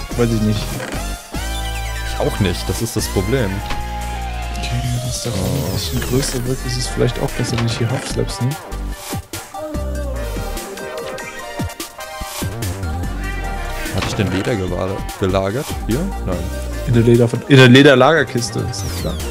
Weiß ich nicht. Ich auch nicht, das ist das Problem. Okay, das ist doch ein bisschen größer wird, ist es vielleicht auch besser, wenn ich hier Half-Slaps nehme. Hatte ich denn Leder gelagert? Hier? Nein. In der Lederlagerkiste, ist ja klar.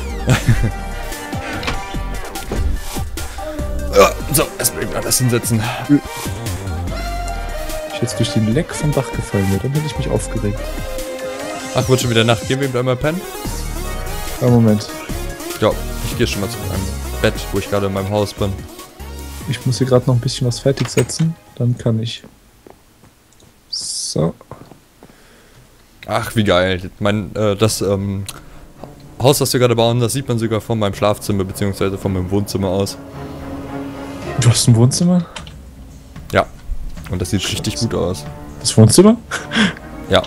Ja, so, erstmal eben alles hinsetzen. Wenn ich jetzt durch den Leck vom Dach gefallen wäre, dann hätte ich mich aufgeregt. Ach, wird schon wieder Nacht. Gehen wir eben einmal pennen? Ja, Moment. Ja, ich gehe schon mal zu meinem Bett, wo ich gerade in meinem Haus bin. Ich muss hier gerade noch ein bisschen was fertigsetzen, dann kann ich. So. Ach, wie geil. Das Haus, das wir gerade bauen, das sieht man sogar von meinem Schlafzimmer bzw. von meinem Wohnzimmer aus. Du hast ein Wohnzimmer? Ja. Und das sieht richtig gut aus. Das Wohnzimmer? Ja.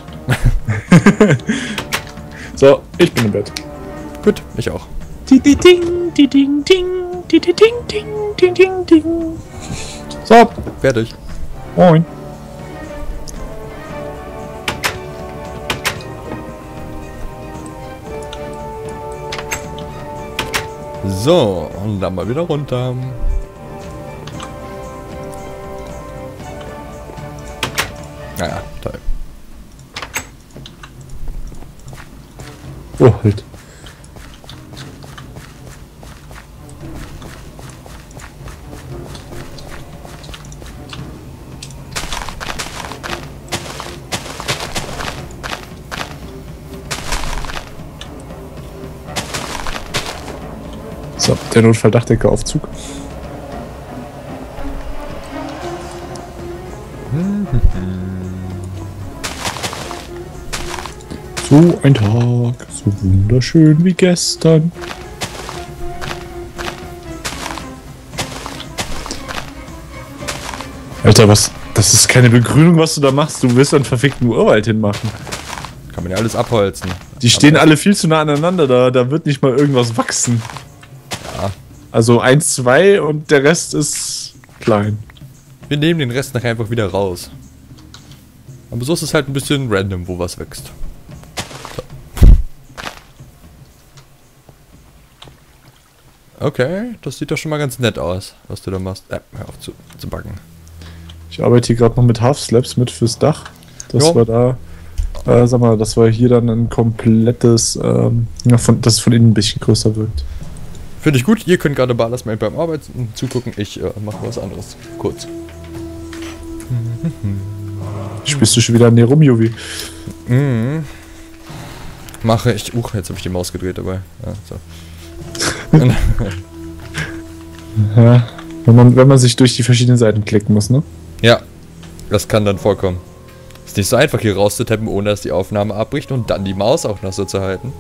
So, ich bin im Bett. Gut, ich auch. Ding, ding, ding, ding, ding, ding, ding, ding, ding. So, Fertig. moin. So, und dann mal wieder runter. Naja, toll. Oh, halt. So, der Notfalldachdeckeraufzug. So ein Tag, so wunderschön wie gestern. Alter, was? Das ist keine Begrünung, was du da machst. Du willst einen verfickten Urwald hinmachen. Kann man ja alles abholzen. Die stehen alle viel zu nah aneinander, da wird nicht mal irgendwas wachsen. Ja. Also 1, 2 und der Rest ist klein. Wir nehmen den Rest nachher einfach wieder raus. Aber so ist es halt ein bisschen random, wo was wächst. So. Okay, das sieht doch schon mal ganz nett aus, was du da machst. Hör auf zu backen. Ich arbeite hier gerade noch mit Half-Slaps mit fürs Dach. Das Jo. war da, sag mal, das war hier dann ein komplettes, das von innen ein bisschen größer wirkt. Finde ich gut, ihr könnt gerade Balas beim Arbeiten zugucken. Ich mache was anderes. Kurz. Spielst du schon wieder an dir rum, Juvi? Mhm. Mache ich. Jetzt habe ich die Maus gedreht dabei. Ja, so. Ja, wenn man sich durch die verschiedenen Seiten klicken muss, ne? Ja, das kann dann vorkommen. Ist nicht so einfach hier rauszutappen, ohne dass die Aufnahme abbricht und dann die Maus auch noch so zu halten.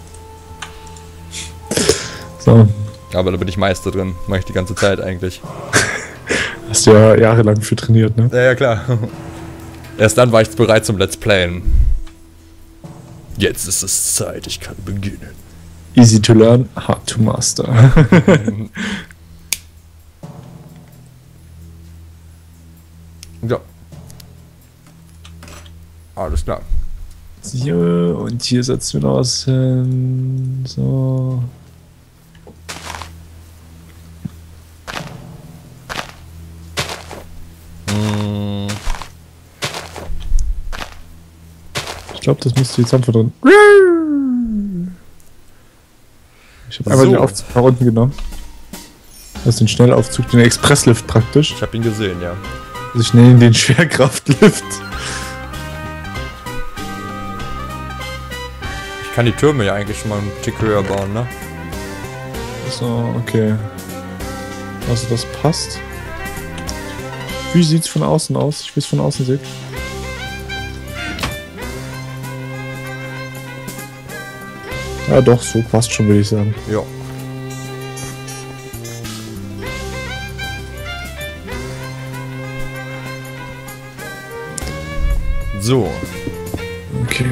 So. Aber da bin ich Meister drin. Mache ich die ganze Zeit eigentlich. Hast du ja jahrelang für trainiert, ne? Ja, klar. Erst dann war ich bereit zum Let's Playen. Jetzt ist es Zeit, ich kann beginnen. Easy to learn, hard to master. Ja. Alles klar. So, und hier setzen wir noch was hin. So. Ich glaube, das müsste jetzt einfach drin. Ich habe einfach So. den Aufzug nach unten genommen. Das ist den Schnellaufzug, den Expresslift praktisch. Ich habe ihn gesehen, ja. Also ich nenne ihn den Schwerkraftlift. Ich kann die Türme ja eigentlich schon mal einen Tick höher bauen, ne? So, okay. Also das passt. Wie sieht's von außen aus? Ich will es von außen sehen. Ja doch, so passt schon, würde ich sagen. Ja. So. Okay.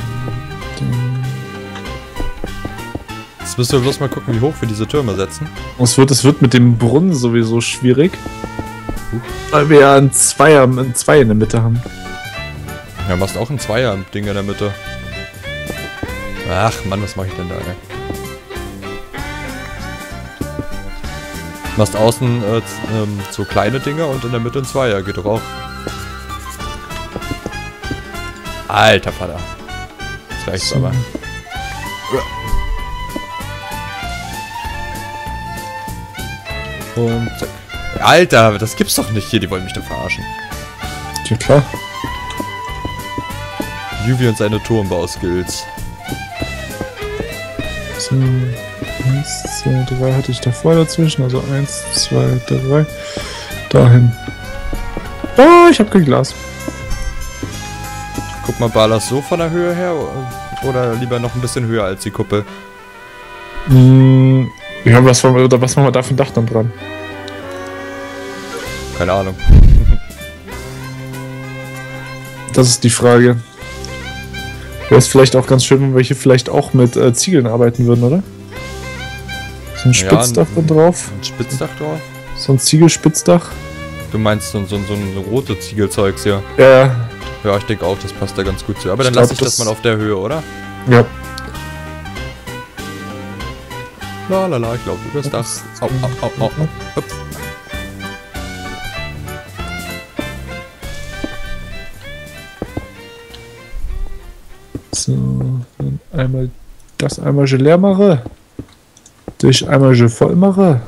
Jetzt müssen wir bloß mal gucken, wie hoch wir diese Türme setzen. Es wird mit dem Brunnen sowieso schwierig. Weil wir ja ein Zwei in der Mitte haben. Ja, machst auch ein Zweier-Ding in der Mitte. Ach Mann, was mache ich denn da, ey? Machst außen so kleine Dinger und in der Mitte ein Zweier. Geht doch auch. Alter Vater. Jetzt reicht's So. aber. Und zack. Alter, das gibt's doch nicht hier. Die wollen mich doch verarschen. Ja klar. Yuvi und seine Turmbauskills. So, 1, 2, 3 hatte ich davor dazwischen, also 1, 2, 3. Dahin. Oh, ich hab kein Glas. Guck mal, Balas so von der Höhe her oder lieber noch ein bisschen höher als die Kuppel? Ja, was machen wir da für ein Dach dann dran? Keine Ahnung. Das ist die Frage. Wäre es vielleicht auch ganz schön, wenn wir hier vielleicht auch mit Ziegeln arbeiten würden, oder? So ein Spitzdach da drauf. Ein Spitzdach drauf? So ein Ziegelspitzdach. Du meinst so ein rote Ziegelzeugs hier? Ja. Ja, ich denke auch, das passt da ganz gut zu. Aber Ich dann glaub, lasse ich das mal auf der Höhe, oder? Ja. Lalala, ich glaube übers Dach. Au, au, au, au. Hüpf. So, dann einmal das einmal leer mache. Dich einmal voll mache.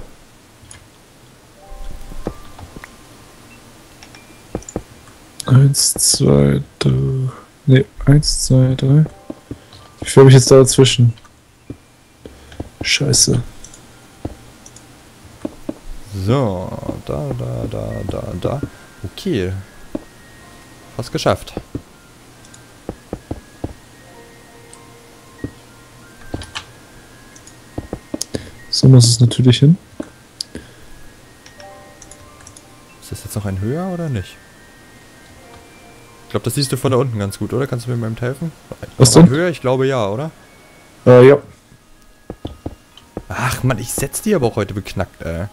Eins, zwei, drei. Ne, 1, 2, 3. Wie viel habe ich jetzt da dazwischen? Scheiße. So, da. Okay. Fast geschafft. So muss es natürlich hin. Ist das jetzt noch ein höher oder nicht? Ich glaube, das siehst du von da unten ganz gut, oder? Kannst du mir beim helfen? Was Noch ein denn? höher? Ich glaube ja, oder? Ja. Ach Mann, ich setz die aber auch heute beknackt, ey.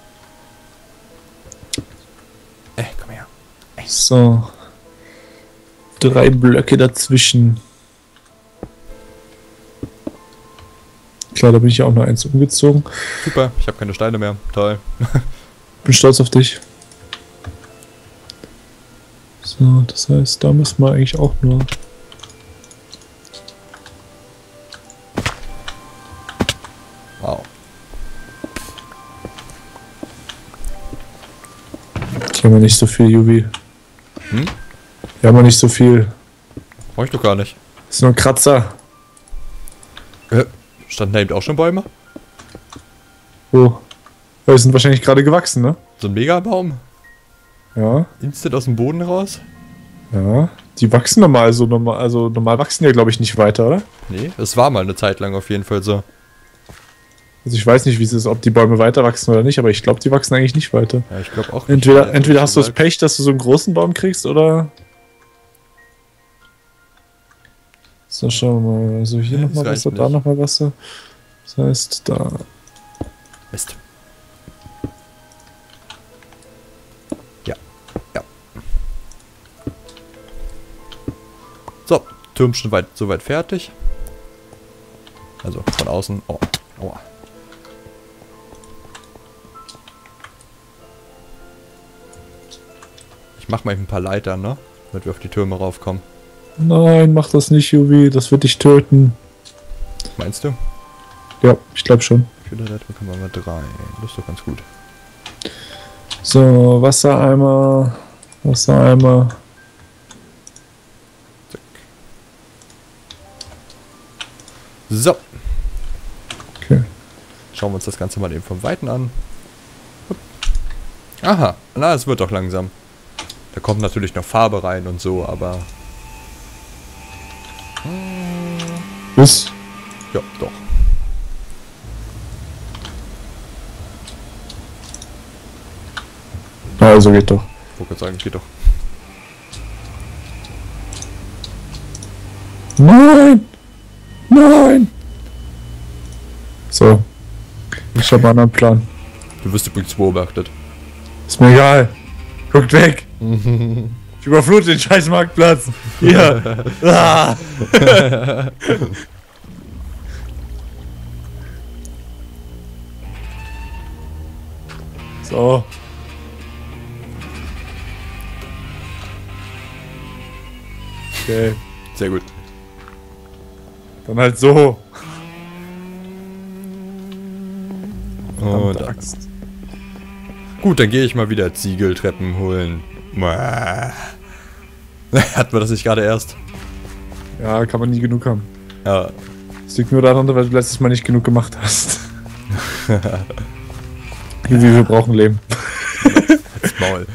Komm her. So. 3 Blöcke dazwischen. Klar, da bin ich ja auch nur 1 umgezogen. Super, ich habe keine Steine mehr. Toll. Bin stolz auf dich. So, das heißt, da müssen wir eigentlich auch nur... Wow. Hier haben wir nicht so viel, Yuvi. Hm? Hier haben wir nicht so viel. Brauch ich doch gar nicht. Das ist nur ein Kratzer. Standen da eben auch schon Bäume? Oh. Ja, die sind wahrscheinlich gerade gewachsen, ne? So ein Megabaum? Ja. Instant aus dem Boden raus? Ja. Die wachsen normal so normal. Also normal wachsen die ja, glaube ich, nicht weiter, oder? Nee, es war mal eine Zeit lang auf jeden Fall so. Also ich weiß nicht, wie es ist, ob die Bäume weiter wachsen oder nicht, aber ich glaube, die wachsen eigentlich nicht weiter. Ja, ich glaube auch. Entweder hast du das Pech, dass du so einen großen Baum kriegst, oder... So, schauen wir mal. Also hier Ja, nochmal das Wasser, reicht da nicht. nochmal Wasser. Das heißt, da... Mist. Ja. So, Turm schon soweit fertig. Also von außen. Oh. Aua. Ich mach mal eben ein paar Leitern, ne? Damit wir auf die Türme raufkommen. Nein, mach das nicht, Yuvi. Das wird dich töten. Meinst du? Ja, ich glaube schon. Wie viele Leitern bekommen wir mal 3? Das ist doch ganz gut. So, Wassereimer. Wassereimer. Zack. So. Okay. Schauen wir uns das Ganze mal eben vom Weiten an. Hup. Aha, na, es wird doch langsam. Da kommt natürlich noch Farbe rein und so, aber... Bis. Ja, doch. Also geht doch. Ich wollte gerade sagen, geht doch. Nein! Nein! So. Ich habe einen anderen Plan. Du wirst übrigens beobachtet. Ist mir egal. Guckt weg. Ich überflute den scheiß Marktplatz. Hier. Ah. So. Okay. Sehr gut. Dann halt so. Und Axt. gut, dann gehe ich mal wieder Ziegeltreppen holen. Hatten wir das nicht gerade erst? Ja, kann man nie genug haben. Ja. Das liegt nur daran, weil du letztes Mal nicht genug gemacht hast. Wie wir brauchen Leben. Das Maul.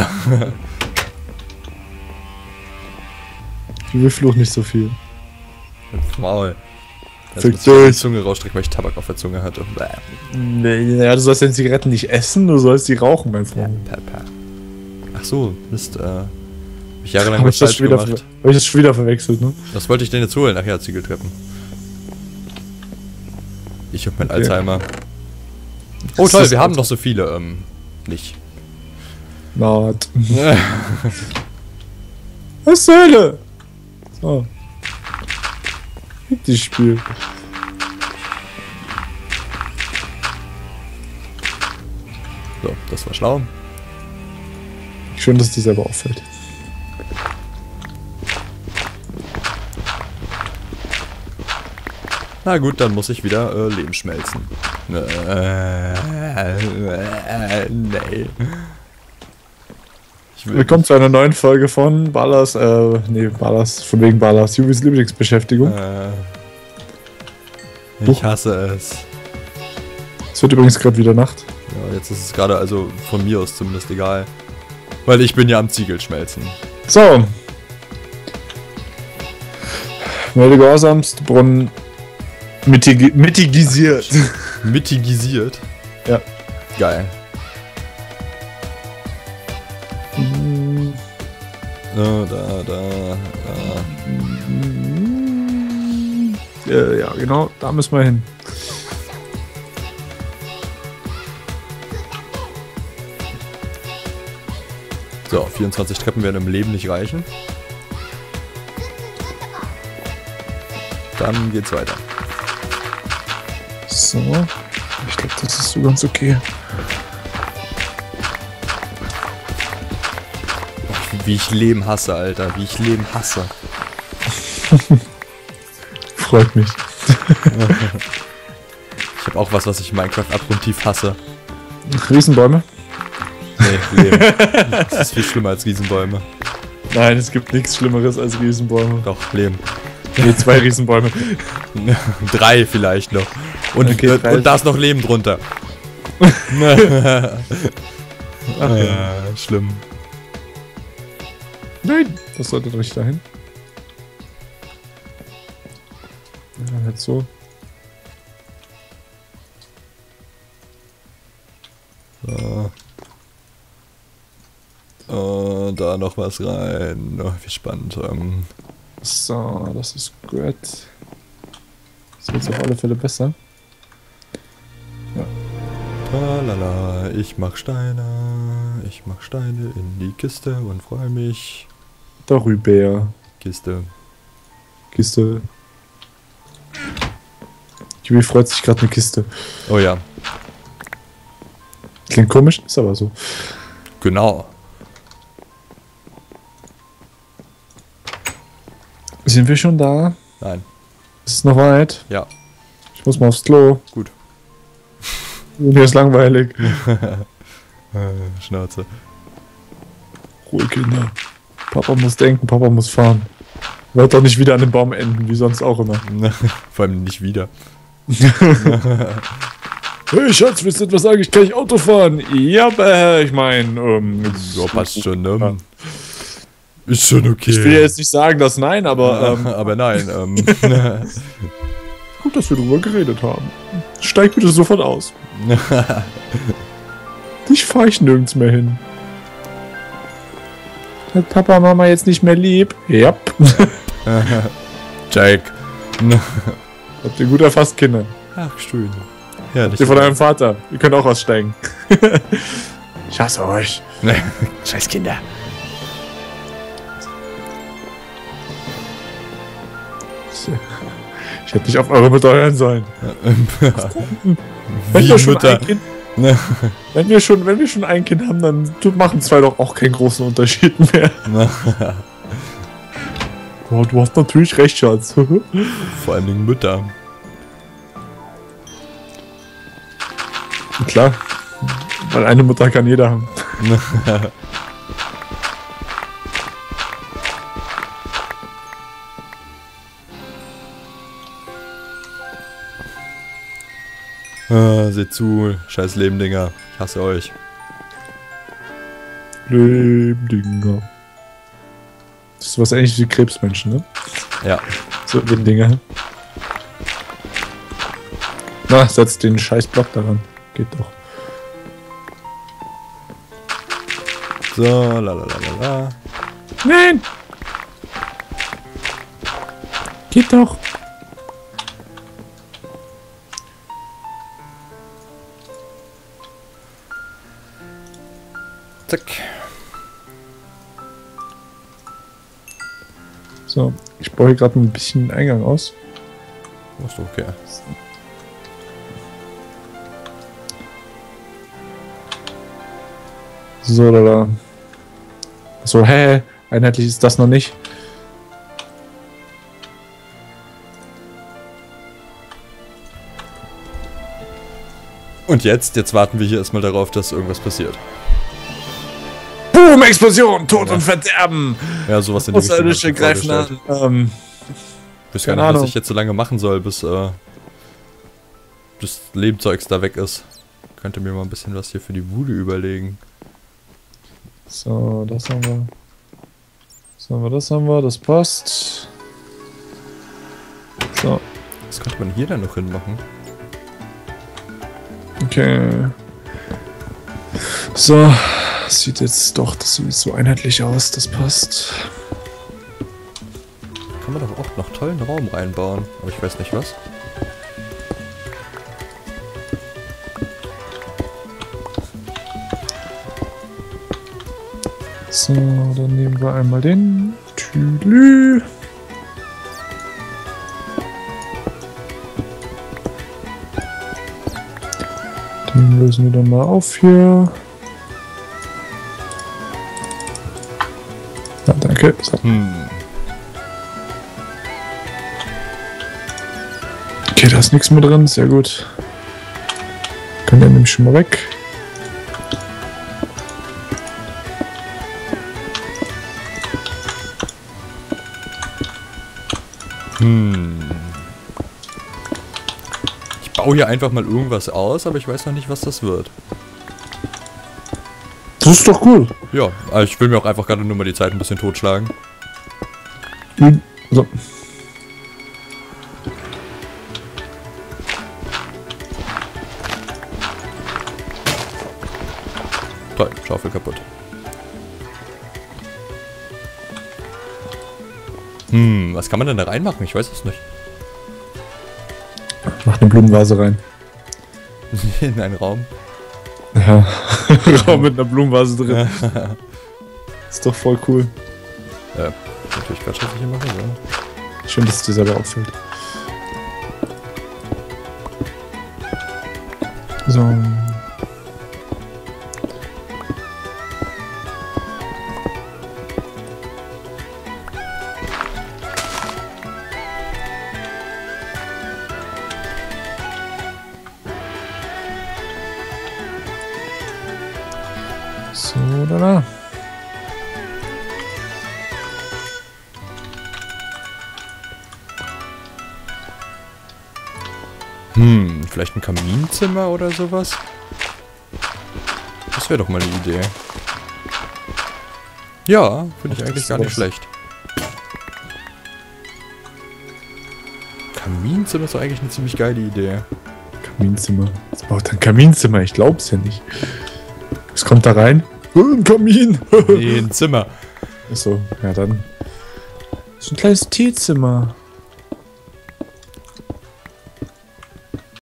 Wir fluchen nicht so viel. Das Maul. Jetzt Fick muss ich die dich. Zunge rausstrecken, weil ich Tabak auf der Zunge hatte. Naja, du sollst deine Zigaretten nicht essen, du sollst sie rauchen, mein Freund. Ach so, Mist, hab ich jahrelang Hab was ich das falsch schon wieder gemacht. hab ich das schon wieder verwechselt, ne? Was wollte ich denn jetzt holen? Ach ja, Ziegeltreppen. Ich und mein Okay. Alzheimer. Oh Das toll, ist wir haben Alzheimer. noch so viele, nicht. Not. Was zur Hölle? So. Die Spiel. So, das war schlau. Schön, dass dir selber auffällt. Na gut, dann muss ich wieder Leben schmelzen. Nee. Ich will Willkommen zu einer neuen Folge von Ballas, Ballas, von wegen Ballas, Juvis Lieblingsbeschäftigung. ich hasse es. Es wird übrigens gerade wieder Nacht. Ja, jetzt ist es gerade also von mir aus zumindest egal. Weil ich bin ja am Ziegel schmelzen. So. Melde gehorsamst, Brunnen mitigisiert. Mitigisiert? Ja. Geil. Ja, genau, da müssen wir hin. So, 24 Treppen werden im Leben nicht reichen. Dann geht's weiter. So. Ich glaube, das ist so ganz okay. Wie ich Leben hasse, Alter. Wie ich Leben hasse. Freut mich. Ich habe auch was ich in Minecraft abgrundtief hasse. Riesenbäume? Nee, Leben. Das ist viel schlimmer als Riesenbäume. Nein, es gibt nichts Schlimmeres als Riesenbäume. Doch, Leben. Nee, 2 Riesenbäume. 3 vielleicht noch. Und, Okay, und da ist noch Leben drunter. Ach ja. Schlimm. Nein, das sollte doch nicht dahin. Ja, halt so. Da noch was rein. Oh, wie spannend. So, das ist gut. Das wird auf alle Fälle besser. Tralala, ich mach Steine in die Kiste und freue mich. Darüber. Kiste. Kiste. Jubi freut sich gerade eine Kiste. Oh ja, Klingt komisch, ist aber so. genau. Sind wir schon da? Nein, Ist es noch weit? ja, Ich muss mal aufs Klo. gut. Mir ist langweilig. Schnauze. Ruhe, Kinder. Papa muss denken, Papa muss fahren. Wird doch nicht wieder an dem Baum enden, wie sonst auch immer. Vor allem nicht wieder. Hey Schatz, willst du etwas sagen? Ich kann nicht Auto fahren. Ja, ich meine, Ja, passt schon, ne? Ist schon okay. Ich will jetzt nicht sagen, dass nein, aber aber nein, gut, dass wir darüber geredet haben. Steig bitte sofort aus. Dich fahr ich nirgends mehr hin. Hat Papa Mama jetzt nicht mehr lieb? Ja. Jack. Habt ihr gut erfasst, Kinder. Ach, schön. Ja, Ihr von eurem Vater. Ihr könnt auch aussteigen. Ich hasse euch. Scheiß Kinder. Ich hätte nicht auf eure Mütter hören sollen. Wenn wir schon ein Kind, wenn wir schon ein Kind haben, dann machen zwei doch auch keinen großen Unterschied mehr. Oh, du hast natürlich recht, Schatz. Vor allen Dingen Mütter. Klar, weil eine Mutter kann jeder haben. Seht zu, scheiß Lebendinger. Ich hasse euch. Lebendinger. Das ist was ähnliches wie Krebsmenschen, ne? Ja. So Lebendinger. Na, setz den scheiß Block daran. Geht doch. So, la. Nein! Geht doch. Zack. So, ich baue hier gerade ein bisschen den Eingang aus. Ist doch okay. So, da. So, hä? Einheitlich ist das noch nicht. Und jetzt warten wir hier erstmal darauf, dass irgendwas passiert. Boom, Explosion, Tod und Verderben. Ja, sowas in die Richtung. Außerirdische greifen an. Ich weiß gar nicht, was ich jetzt so lange machen soll, bis das Lebenzeugs da weg ist. Könnte mir mal ein bisschen was hier für die Bude überlegen. So, das haben wir. Das haben wir, das passt. So. Was könnte man hier dann noch hinmachen? Okay. So. Das sieht jetzt doch, das sieht so einheitlich aus, das passt. Kann man doch auch noch tollen Raum reinbauen, aber ich weiß nicht was. So, dann nehmen wir einmal den Tülü. Den lösen wir dann mal auf hier. Ja, danke. So. Okay, da ist nichts mehr drin, sehr gut. Können wir nämlich schon mal weg. Ich baue hier einfach mal irgendwas aus, aber ich weiß noch nicht, was das wird. Das ist doch cool. Ja, also ich will mir auch einfach gerade nur mal die Zeit ein bisschen totschlagen. So. Toll, Schaufel kaputt. Was kann man denn da reinmachen? Ich weiß es nicht. Mach eine Blumenvase rein. In einen Raum. Ja, Raum mit einer Blumenvase drin. Ist doch voll cool. Ja, natürlich Quatsch, was ich hier mache. So. Schön, dass es dir selber auffällt. So. So, da. Vielleicht ein Kaminzimmer oder sowas? Das wäre doch mal eine Idee. Ja, finde ich eigentlich gar nicht schlecht. Kaminzimmer ist doch eigentlich eine ziemlich geile Idee. Kaminzimmer. Was baut ein Kaminzimmer? Ich glaub's ja nicht. Was kommt da rein? Ein Kamin! Nee, ein Zimmer. Achso, ja dann. Das ist ein kleines Teezimmer.